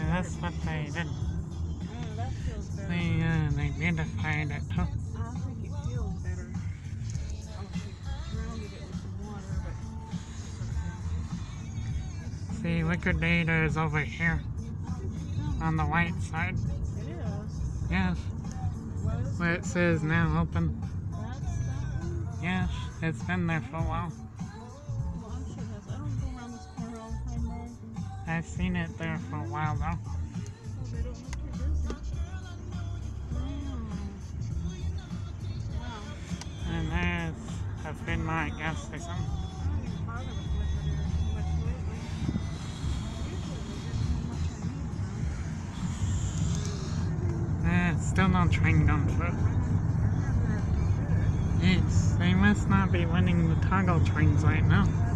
that's what they did. Oh, that feels better. They beautified it too. I think it feels better. Oh, she drowned it with some water, but that's okay. See, Liquidator is over here on the white side. It is. Yes, What is where it says now open. That's that one? Yes, it's been there for a while. Well, I'm sure it has. I don't go around this corner all the time, though. I've seen it there for a while though. Oh, they don't look too busy. Wow. And there's a Finmont gas station. I don't even bother with Liquidator too much lately. Usually they give me how much I need, though. Still no train going through. Yes, they must not be winning the toggle trains right now.